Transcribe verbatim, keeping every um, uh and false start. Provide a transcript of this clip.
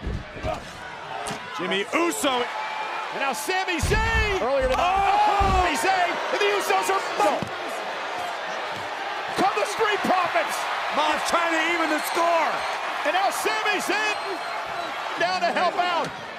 Jimmy Uso. And now Sami Zayn. Earlier tonight. Oh, Sami Zayn. And the Usos are. No. Come the Street Profits. Mox trying to even the score. And now Sami Zayn down to help out.